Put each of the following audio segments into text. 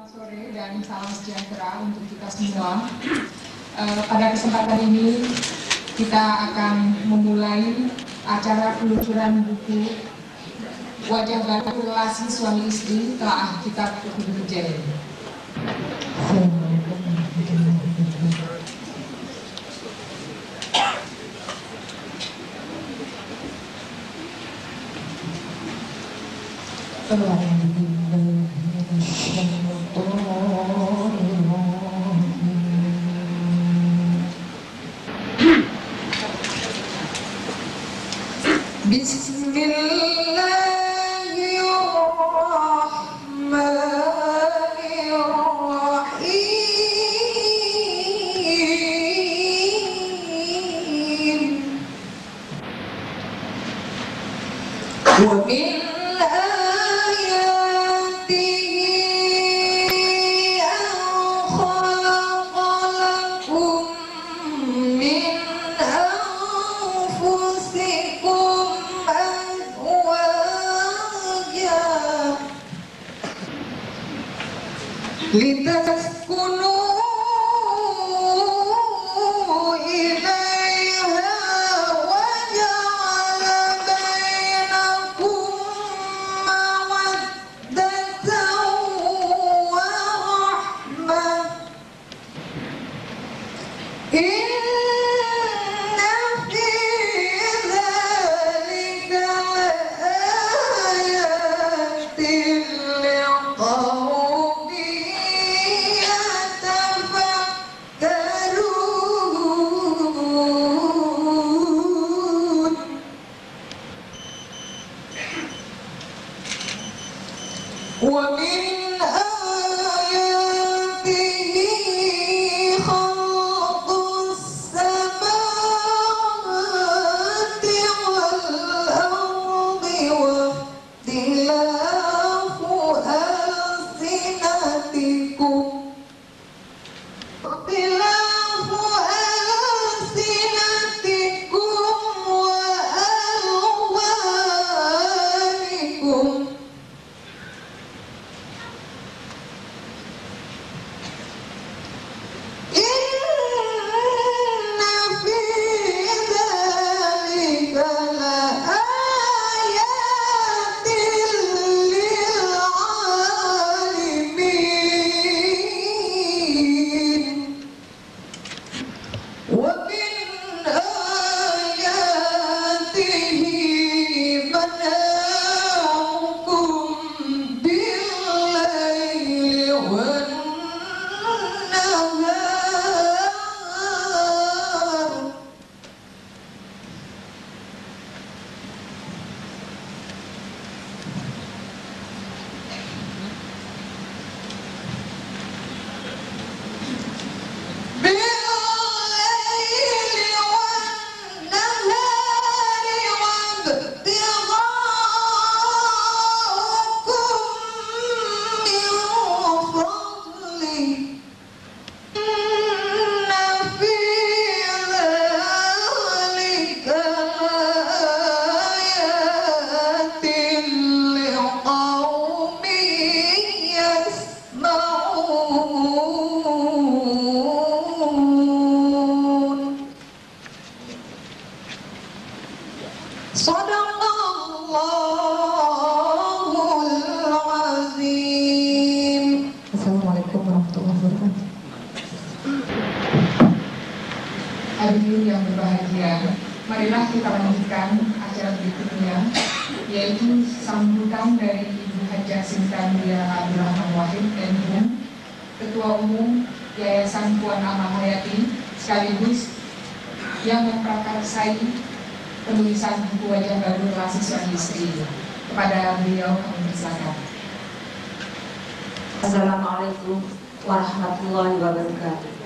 Selamat sore dan salam sejahtera untuk kita semua. Pada kesempatan ini kita akan memulai acara peluncuran buku Wajah Baru Relasi Suami Istri Telaah Kitab Ibnu Jarir. Hadirin yang berbahagia, marilah kita lanjutkan acara berikutnya, yaitu sambutan dari Ibu Hajah Sinta Mulia Abdurrahman Wahid MHum, Ketua Umum Yayasan Puan Amal Hayati, sekaligus yang memprakarsai penulisan buku Wajah Baru Relasi Suami Istri. Kepada beliau kami persilakan. Assalamualaikum warahmatullahi wabarakatuh.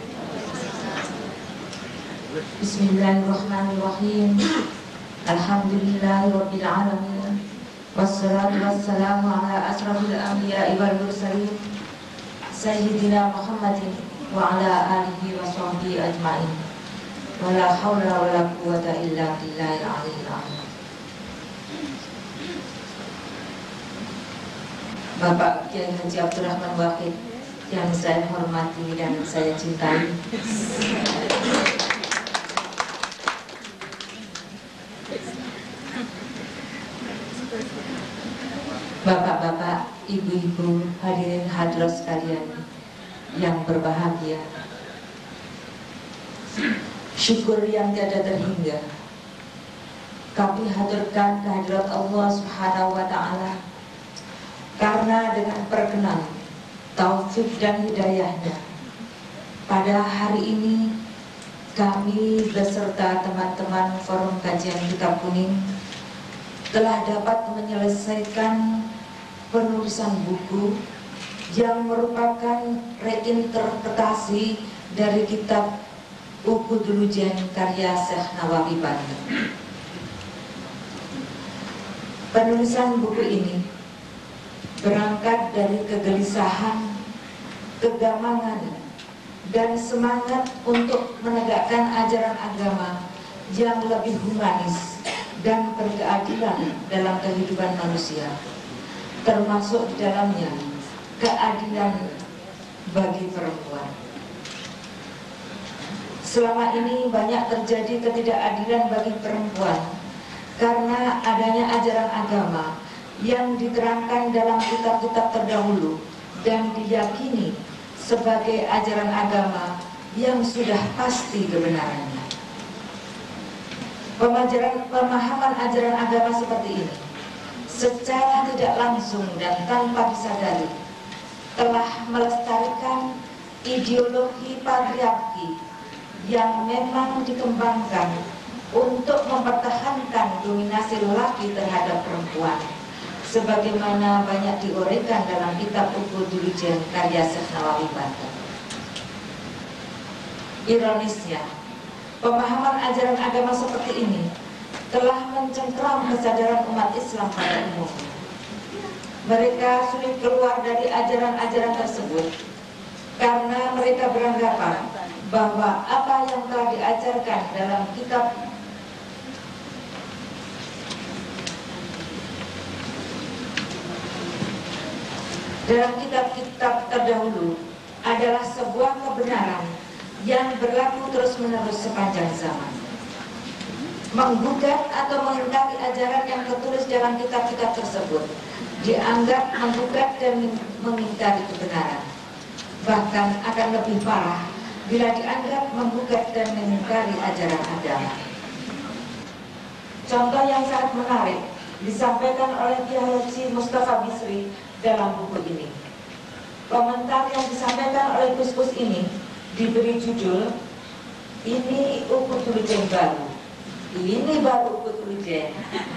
Bismillahirrahmanirrahim. Alhamdulillahirabbil alamin. Wassalatu wassalamu ala asrafil anbiya'i wal mursalin sayyidina Muhammadin wa ala alihi wa sahbihi ajmain. Wala haula wala quwwata illa billahil aliyyil azim. Bapak Kiai Haji Abdurrahman Wahid yang saya hormati dan saya cintai, Bapak-bapak, ibu-ibu, hadirin hadirat sekalian yang berbahagia, syukur yang tiada terhingga kami haturkan kehadirat Allah Subhanahu wa Ta'ala, karena dengan perkenan, taufik dan hidayahnya, pada hari ini kami beserta teman-teman Forum Kajian Kitab Kuning telah dapat menyelesaikan penulisan buku yang merupakan reinterpretasi dari kitab Uqudul Ujian karya Syekh Nawawi Banten. Penulisan buku ini berangkat dari kegelisahan, kegamangan, dan semangat untuk menegakkan ajaran agama yang lebih humanis dan berkeadilan dalam kehidupan manusia, termasuk di dalamnya keadilan bagi perempuan. Selama ini banyak terjadi ketidakadilan bagi perempuan karena adanya ajaran agama yang diterangkan dalam kitab-kitab terdahulu dan diyakini sebagai ajaran agama yang sudah pasti kebenarannya. Pemahaman ajaran agama seperti ini secara tidak langsung dan tanpa disadari telah melestarikan ideologi patriarki yang memang dikembangkan untuk mempertahankan dominasi lelaki terhadap perempuan, sebagaimana banyak diuraikan dalam kitab Uqudul Ujian karya Syekh Nawawi Banten. Ironisnya, pemahaman ajaran agama seperti ini telah mencengkeram kesadaran umat Islam pada umumnya. Mereka sulit keluar dari ajaran-ajaran tersebut karena mereka beranggapan bahwa apa yang telah diajarkan dalam kitab-kitab terdahulu adalah sebuah kebenaran yang berlaku terus-menerus sepanjang zaman. Menggugat atau mengingkari ajaran yang tertulis dalam kitab-kitab tersebut dianggap menggugat dan mengingkari kebenaran. Bahkan akan lebih parah bila dianggap menggugat dan mengingkari ajaran agama. Contoh yang sangat menarik disampaikan oleh Kiai Haji Mustafa Bisri dalam buku ini. Komentar yang disampaikan oleh Gus ini diberi judul "Ini Uqudul Ujian baru". Ini baru Uqudul Ujian.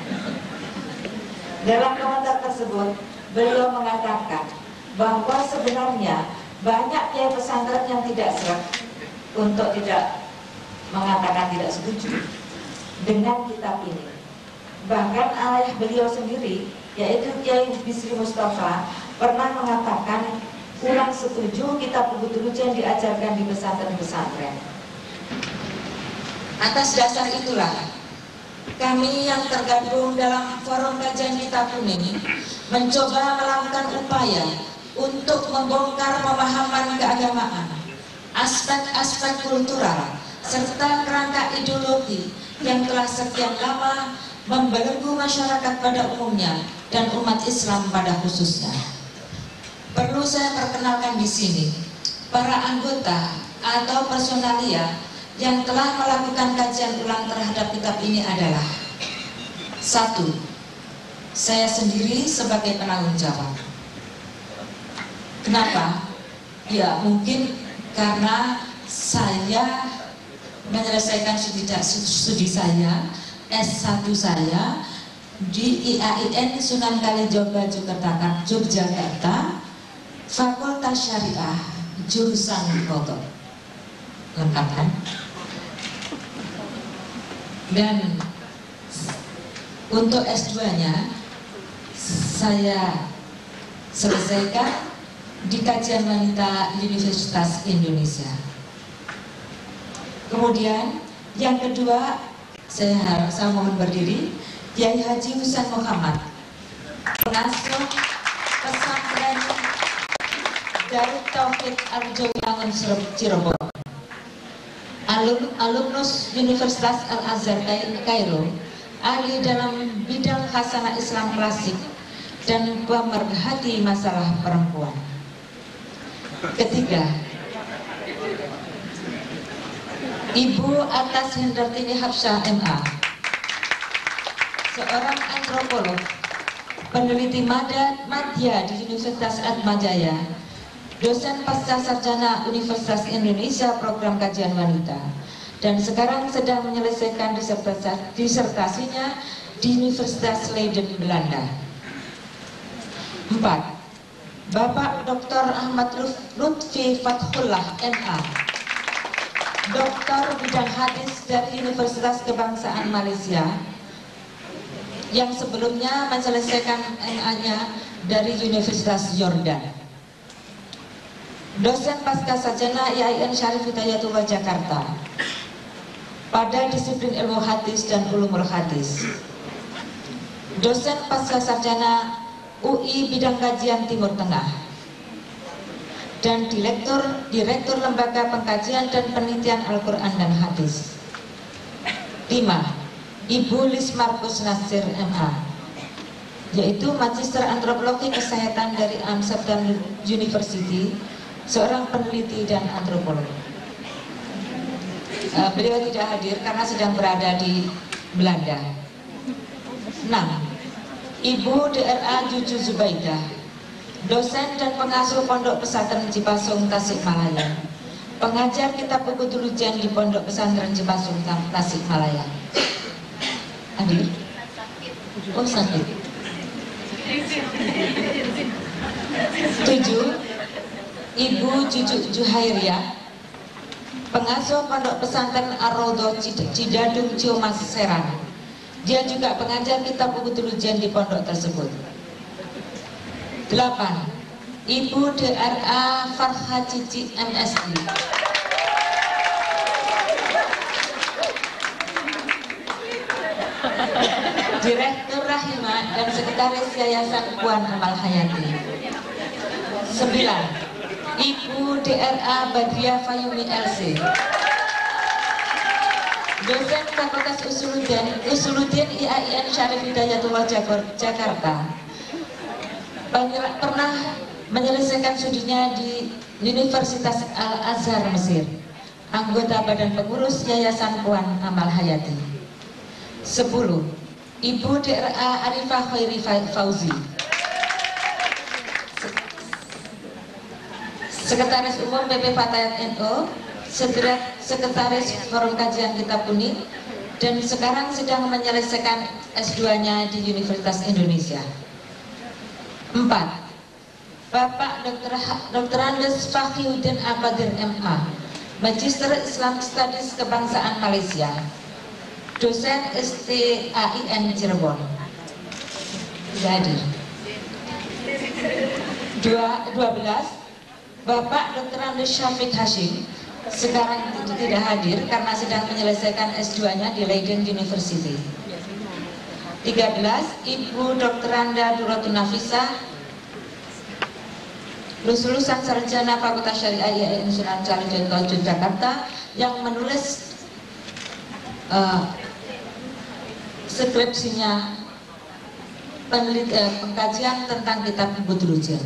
Dalam komentar tersebut, beliau mengatakan bahwa sebenarnya banyak kiai pesantren yang tidak sreg untuk tidak mengatakan tidak setuju dengan kitab ini. Bahkan ayah beliau sendiri, yaitu Kiai Bisri Mustafa, pernah mengatakan kurang setuju kitab Uqudul Ujian diajarkan di pesantren-pesantren. Atas dasar itulah kami yang tergabung dalam Forum Kajian Kitab Kuning mencoba melakukan upaya untuk membongkar pemahaman keagamaan, aspek-aspek kultural, serta kerangka ideologi yang telah sekian lama membelenggu masyarakat pada umumnya dan umat Islam pada khususnya. Perlu saya perkenalkan di sini para anggota atau personalia yang telah melakukan kajian ulang terhadap kitab ini adalah: 1. Saya sendiri sebagai penanggung jawab. Kenapa? Ya mungkin karena saya menyelesaikan studi saya, S1 saya di IAIN Sunan Kalijogo Yogyakarta, Fakultas Syariah, jurusan Kodok. Lengkap kan? Dan untuk S2-nya saya selesaikan di Kajian Wanita Universitas Indonesia. Kemudian yang kedua, saya mohon berdiri, Kiai Haji Husain Muhammad, pengasuh pesantren Darut Tauhid Arjowilangun Cirebon, alumnus Universitas Al-Azhar Kairo, ahli dalam bidang khasanah Islam klasik dan pemerhati masalah perempuan. Ketiga, Ibu Atas Hendartini Hapsyah MA, seorang antropolog, peneliti madya di Universitas Atmajaya, dosen pasca sarjana Universitas Indonesia Program Kajian Wanita, dan sekarang sedang menyelesaikan disertasinya di Universitas Leiden, Belanda. 4. Bapak Dr. Ahmad Lutfi Fathullah MA, Doktor Bidang Hadis dari Universitas Kebangsaan Malaysia, yang sebelumnya menyelesaikan MA-nya dari Universitas Yordan. Dosen pasca sarjana IAIN Syarif Hidayatullah Jakarta pada disiplin ilmu hadis dan ulumul hadis. Dosen pasca sarjana UI bidang kajian Timur Tengah dan Direktur Lembaga Pengkajian dan Penelitian Al-Quran dan Hadis. 5. Ibu Lis Markus Nasir MA, yaitu Magister Antropologi Kesehatan dari Amsterdam University, seorang peneliti dan antropolog. Beliau tidak hadir karena sedang berada di Belanda. 6. Ibu DRA Juju Zubaidah, dosen dan pengasuh Pondok Pesantren Cipasung, Tasikmalaya, pengajar kitab buku Tulujan di Pondok Pesantren Cipasung, Tasikmalaya. Hadir? Oh, sakit. 7. Ibu Juju Juhairiah, pengasuh Pondok Pesantren Ar-Raudhah Cidadung Ciumas Serang. Dia juga pengajar kitab buku Tulujan di pondok tersebut. 8. Ibu DRA Farha Cici MSI, Direktur Rahimah dan Sekretaris Yayasan Puan Amal Hayati. 9. Ibu DRA Badriah Fayumi LC, dosen Fakultas Usuluddin IAIN Syarif Hidayatullah Jakarta, pernah menyelesaikan studinya di Universitas Al-Azhar Mesir, anggota Badan Pengurus Yayasan Puan Amal Hayati. 10. Ibu DRA Arifah Khairi Fauzi, Sekretaris Umum PP Fatayat NU, Sekretaris Forum Kajian Kitab Kuning, dan sekarang sedang menyelesaikan S2-nya di Universitas Indonesia. 4. Bapak Dr. Andes Fakhiuddin Abadir MA, Magister Islam Studies Kebangsaan Malaysia, dosen STAIN Cirebon. Tidak hadir. 12. Bapak Dr. Andes Syafiq Hashim, sekarang tidak hadir karena sedang menyelesaikan S2-nya di Leiden University. 13. Ibu Dr. Anda Duratun Nafisa, lulusan sarjana Fakultas Syariah IAIN Sunan Kalijodo Yogyakarta, yang menulis skripsinya pengkajian tentang kitab buku Tulujan.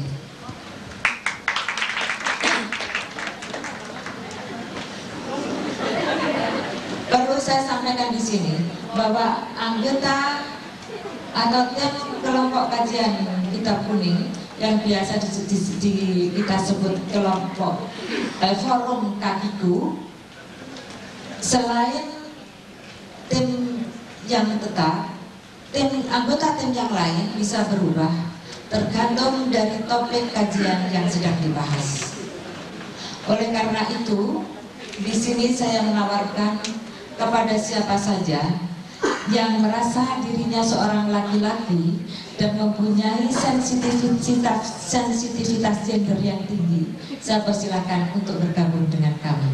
Perlu saya sampaikan di sini bahwa anggota atau tim kelompok kajian kitab kuning yang biasa kita sebut kelompok forum kakiku, selain tim yang tetap, anggota tim yang lain bisa berubah tergantung dari topik kajian yang sedang dibahas. Oleh karena itu, di sini saya menawarkan kepada siapa saja yang merasa dirinya seorang laki-laki dan mempunyai sensitivitas gender yang tinggi, saya persilahkan untuk bergabung dengan kami.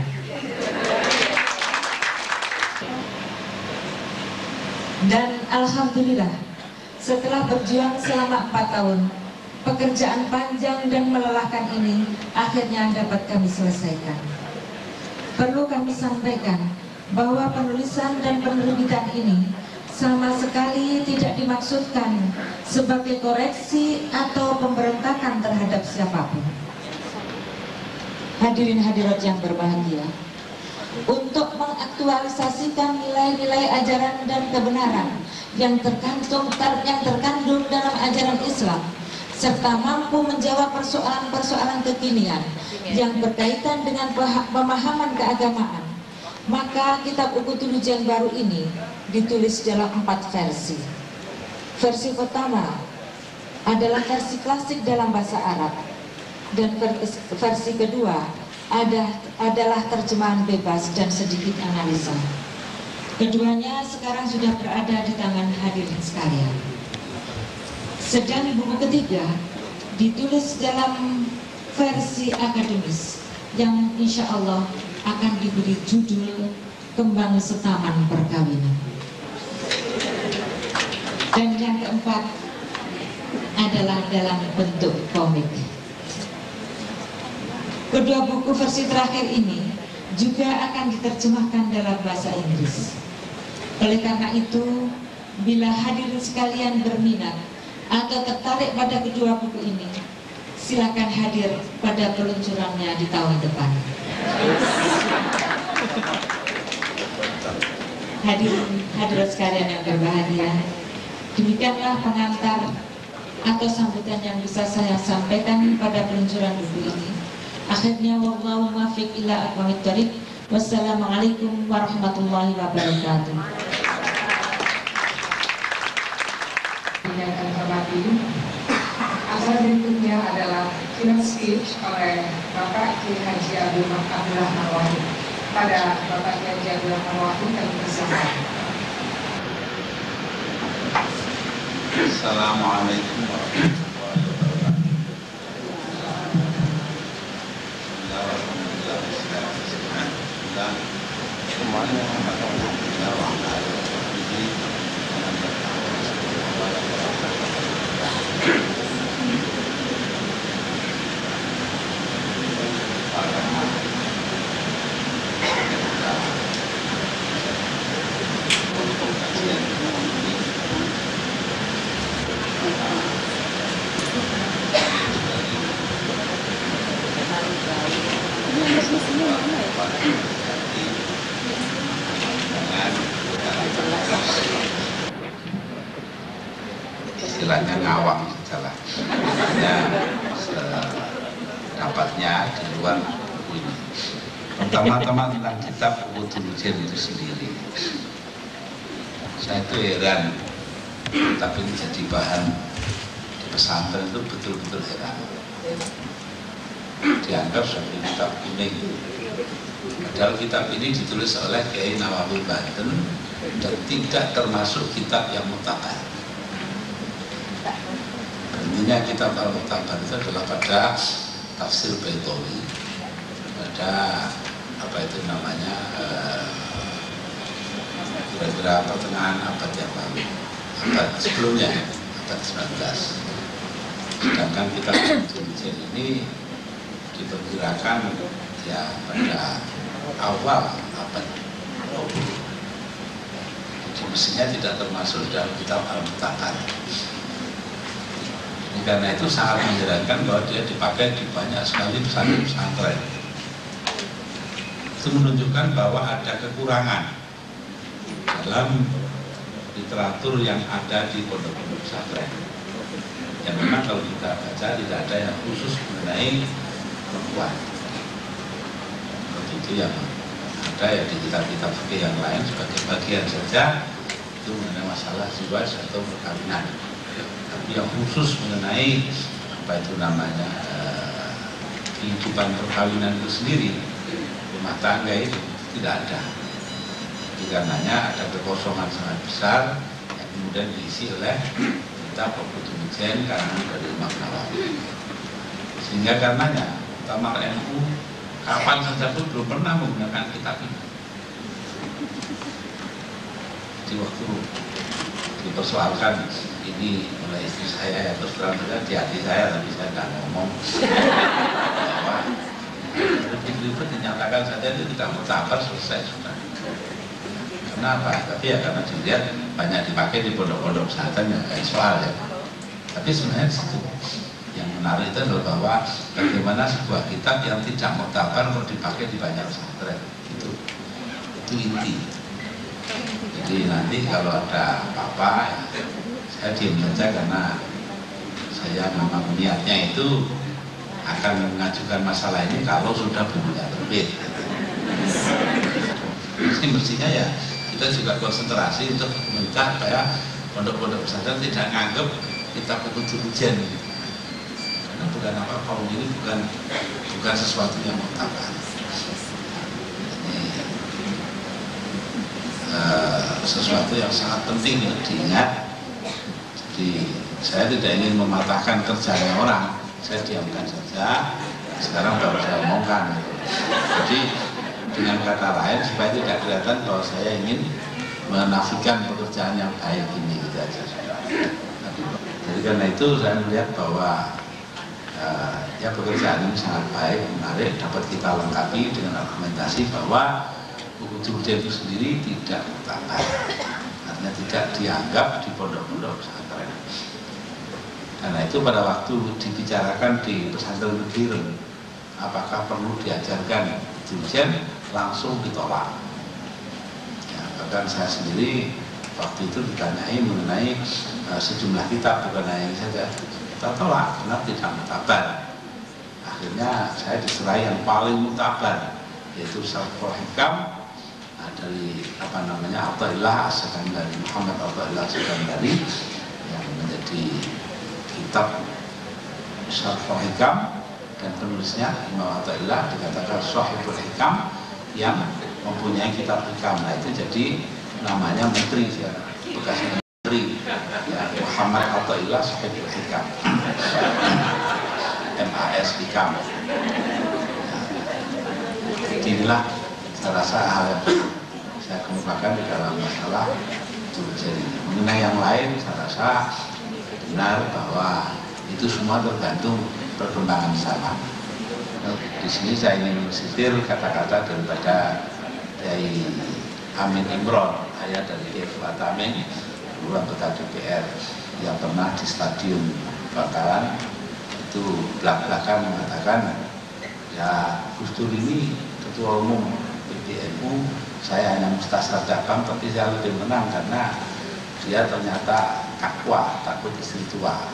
Dan alhamdulillah, setelah berjuang selama 4 tahun pekerjaan panjang dan melelahkan ini akhirnya dapat kami selesaikan. Perlu kami sampaikan bahwa penulisan dan penerbitan ini sama sekali tidak dimaksudkan sebagai koreksi atau pemberontakan terhadap siapapun. Hadirin hadirat yang berbahagia, untuk mengaktualisasikan nilai-nilai ajaran dan kebenaran yang terkandung dalam ajaran Islam, serta mampu menjawab persoalan-persoalan kekinian yang berkaitan dengan pemahaman keagamaan, maka kitab Ukhutul Ujian baru ini ditulis dalam 4 versi. Versi pertama adalah versi klasik dalam bahasa Arab, dan versi kedua adalah terjemahan bebas dan sedikit analisa. Keduanya sekarang sudah berada di tangan hadirin sekalian. Sedang buku ketiga ditulis dalam versi akademis yang insya Allah akan diberi judul Kembang Setaman Perkawinan. Dan yang keempat adalah dalam bentuk komik. Kedua buku versi terakhir ini juga akan diterjemahkan dalam bahasa Inggris. Oleh karena itu, bila hadirin sekalian berminat atau tertarik pada kedua buku ini, silakan hadir pada peluncurannya di tahun depan. Hadirat sekalian yang berbahagia, demikianlah pengantar atau sambutan yang bisa saya sampaikan pada peluncuran buku ini. Akhirnya, wallahu muwaffiq ila aqwamit thoriq. Wassalamualaikum warahmatullahi wabarakatuh. Yang kami hormati, acara berikutnya adalah keynote speech oleh Bapak Kiai Haji Abdul Rahman Wahid. Pada Bapak Kiai Haji Abdul Rahman Wahid kami persilakan. Assalamualaikum warahmatullahi wabarakatuh. Istilahnya ngawang salah, hanya dapatnya di luar ini. Pertama-tama tentang kitab Ukhutul Ujian itu sendiri, saya itu heran, tapi ini jadi bahan di pesantren itu betul-betul heran. Dianggap sebagai kitab kuning, padahal kitab ini ditulis oleh Kiai Nawawi Banten dan tidak termasuk kitab yang mutabar. Intinya kitab Al-Mutabar itu adalah pada tafsir Baitawi, pada apa itu namanya kira-kira pertengahan abad yang lalu, abad sebelumnya, abad 19. Sedangkan kitab Ukhutul Ujian ini diperkirakan ya pada awal abad 20. Jadi mestinya tidak termasuk dalam kitab Al-Mutabar. Karena itu sangat menyerankan bahwa dia dipakai di banyak sekali pesantren. Itu menunjukkan bahwa ada kekurangan dalam literatur yang ada di pondok-pondok pesantren. Yang memang kalau kita baca tidak ada yang khusus mengenai perempuan. Seperti itu yang ada ya di kitab-kitab fikih yang lain sebagai bagian saja itu mengenai masalah ziwaj atau perkawinan. Tapi yang khusus mengenai apa itu namanya kehidupan perkawinan itu sendiri, rumah tangga itu tidak ada. Karenanya ada kekosongan sangat besar yang kemudian diisi oleh kitab Ukhutul Ujian karangan dari Imam Nawawi. Sehingga karenanya Muktamar NU kapan saja pun belum pernah menggunakan kitab ini. Di waktu dipersoalkan ini oleh istri saya, ya terus terang saja di hati saya, tapi saya nggak ngomong bahwa ribet dinyatakan saja itu tidak muktabar, selesai sudah. Kenapa? Tapi ya karena dilihat banyak dipakai di pondok-pondok pesantren ya kayak soal ya. Tapi sebenarnya situ yang menarik itu adalah bahwa bagaimana sebuah kitab yang tidak muktabar kok dipakai di banyak pesantren. Itu inti. Jadi nanti kalau ada apa-apa ya, saya diam saja karena saya memang niatnya itu akan mengajukan masalah ini kalau sudah bukunya terbit. Ini mestinya ya kita juga konsentrasi untuk minta supaya pondok-pondok pesantren tidak menganggap kita butuh ujian. Karena bukan apa-apa, ini bukan sesuatu yang muktabar. Sesuatu yang sangat penting untuk diingat. Jadi saya tidak ingin mematahkan kerjanya orang, saya diamkan saja. Sekarang baru saya omongkan. Jadi dengan kata lain supaya tidak kelihatan bahwa saya ingin menafikan pekerjaan yang baik ini gitu aja. Jadi karena itu saya melihat bahwa ya pekerjaan ini sangat baik, menarik, dapat kita lengkapi dengan argumentasi bahwa buku Jurjen itu sendiri tidak muktabar, artinya tidak dianggap di pondok-pondok pesantren. Karena itu pada waktu dibicarakan di pesantren negeri, apakah perlu diajarkan Jurjen, langsung ditolak. Ya, bahkan saya sendiri waktu itu ditanyai mengenai sejumlah kitab, bukan hanya ini saja, kita tolak karena tidak muktabar. Akhirnya saya diserai yang paling muktabar, yaitu Syarhul Hikam dari Athaillah As-Sakandari, Muhammad Athaillah As-Sakandari, yang menjadi kitab Syarhul Hikam, dan penulisnya Imam Athaillah dikatakan Shahibul Hikam yang mempunyai kitab hikam. Nah itu jadi namanya menteri ya, bekas menteri ya, Muhammad Athaillah Shahibul Hikam, MAS Hikam. Inilah saya rasa hal yang saya kemukakan di dalam masalah Jurjen. Mengenai yang lain saya rasa benar bahwa itu semua tergantung perkembangan zaman. Di sini saya ingin mensitir kata-kata daripada Kiai Amin Imron, ayah dari Kiai Fuad Amin, dulu anggota DPR yang pernah di Stadium Bangkalan itu belak-belakan mengatakan, ya Gus Dur ini ketua umum PBNU, saya hanya mustasar cabang, tapi saya lebih menang karena dia ternyata takwa, takut istri tua.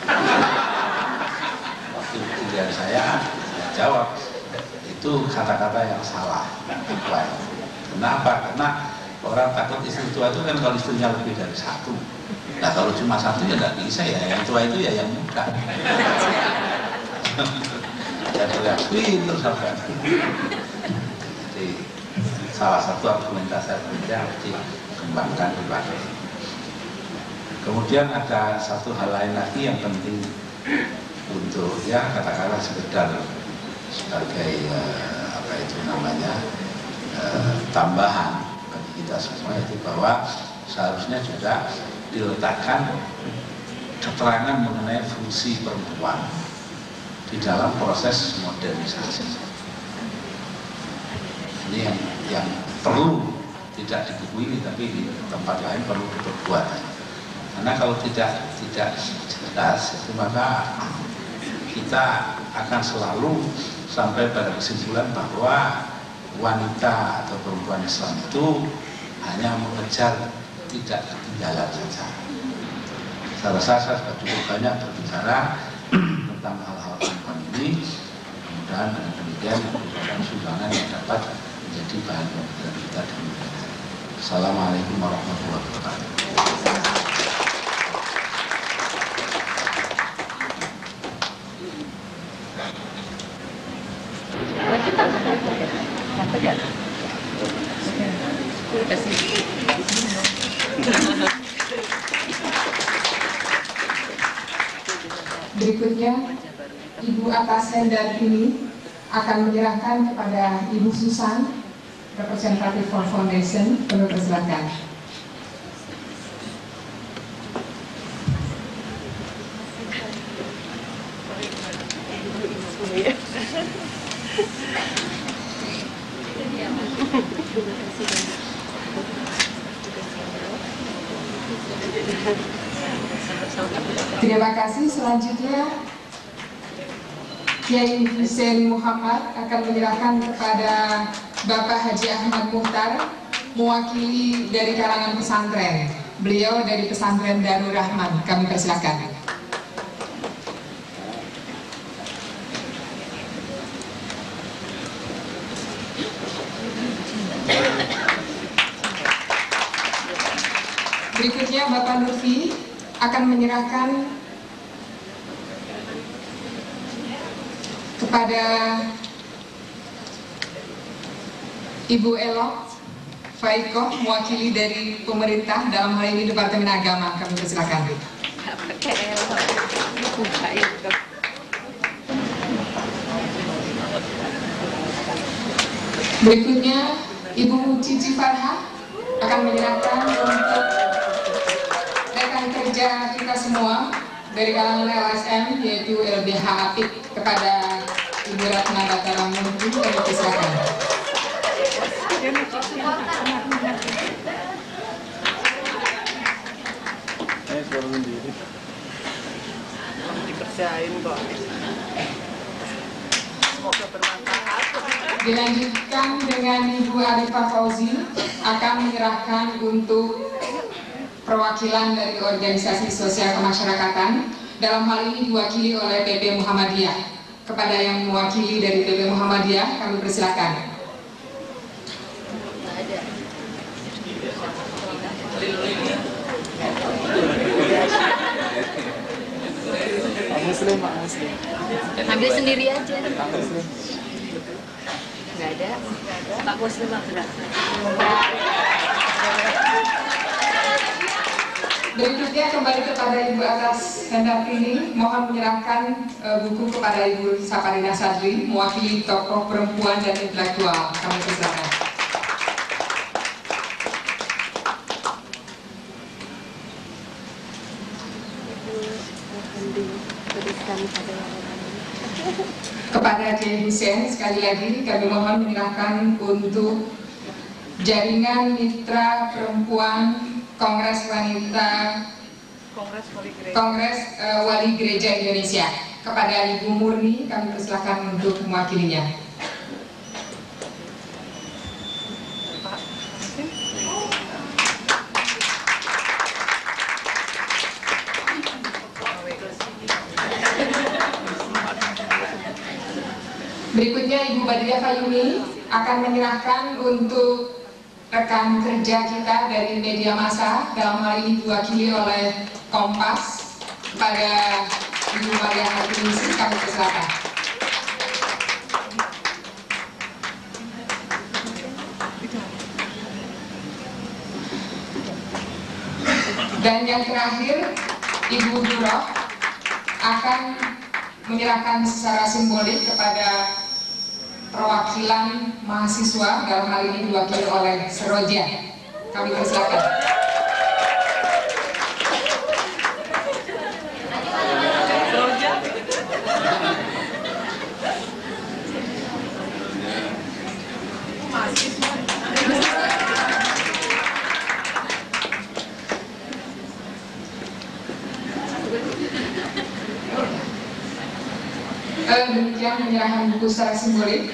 Waktu pilihan saya jawab, itu kata-kata yang salah. Kenapa? Karena orang takut istri tua itu kan kalau istrinya lebih dari satu. Nah kalau cuma satu ya tidak bisa ya, yang tua itu ya yang muda. Jadi terus apa? Jadi salah satu argumentasi yang harus dikembangkan di belakang. Kemudian ada satu hal lain lagi yang penting untuk ya katakanlah sekedar sebagai tambahan bagi kita semua, itu bahwa seharusnya juga diletakkan keterangan mengenai fungsi perempuan di dalam proses modernisasi. Ini yang perlu tidak di buku ini, tapi di tempat lain perlu diperbuat. Karena kalau tidak jelas itu maka kita akan selalu sampai pada kesimpulan bahwa wanita atau perempuan Islam itu hanya mengejar tidak ketinggalan saja. Saya rasa saya sudah cukup banyak berbicara tentang hal-hal perempuan ini. Mudah-mudahan dengan demikian merupakan sumbangan yang dapat menjadi bahan pembelajaran kita di dunia. Assalamualaikum warahmatullahi wabarakatuh. Berikutnya, Ibu Atas Hendar ini akan menyerahkan kepada Ibu Susan, representatif for Foundation, perlu persilakan. Terima kasih. Selanjutnya Kiai Hussein Muhammad akan menyerahkan kepada Bapak Haji Ahmad Muhtar, mewakili dari kalangan pesantren. Beliau dari pesantren Darul Rahman. Kami persilakan. Berikutnya Bapak Lutfi akan menyerahkan kepada Ibu Elok Faikoh, mewakili dari pemerintah, dalam hal ini Departemen Agama. Kami persilakan. Berikutnya Ibu Cici Farha akan menyerahkan untuk rekan kerja kita semua dari kalangan LSM, yaitu LBH Apik, kepada Ibu Ratna Batara Muntu. Kami persilakan. Dikerjain kok. Semoga bermanfaat. Dilanjutkan dengan Ibu Arifah Fauzi akan menyerahkan untuk perwakilan dari organisasi sosial kemasyarakatan, dalam hal ini diwakili oleh PP Muhammadiyah. Kepada yang mewakili dari PP Muhammadiyah, kami persilakan. Muslim, Pak Muslim. Ambil sendiri aja. Pak Muslim. Nggak ada. Pak Muslim ada. Berikutnya kembali kepada Ibu Atas Hendartini, mohon menyerahkan buku kepada Ibu Saparina Sadri, mewakili tokoh perempuan dan intelektual. Kami persilakan. Kepada Kiai Hussein, sekali lagi kami mohon menyerahkan untuk Jaringan Mitra Perempuan Kongres Wanita Kongres Wali Gereja Indonesia. Kepada Ibu Murni, kami persilakan untuk mewakilinya. Berikutnya Ibu Badriah Fayumi akan menyerahkan untuk rekan kerja kita dari media massa, dalam hal ini diwakili oleh Kompas, kepada Ibu Maria Hartinisi. Kami persilakan. Dan yang terakhir, Ibu Duroh akan menyerahkan secara simbolik kepada perwakilan mahasiswa, dalam hal ini diwakili oleh Seroja. Kami persilakan. Demikian penyerahan buku secara simbolik.